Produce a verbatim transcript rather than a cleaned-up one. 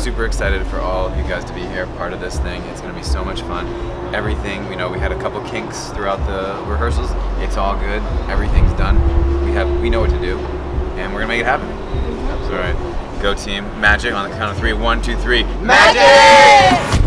super excited for all of you guys to be here, part of this thing. It's gonna be so much fun. Everything, you know, we had a couple kinks throughout the rehearsals. It's all good. Everything's done. We have, we know what to do, and we're gonna make it happen. That's all right. Go team. Magic on the count of three. One, two, three. Magic!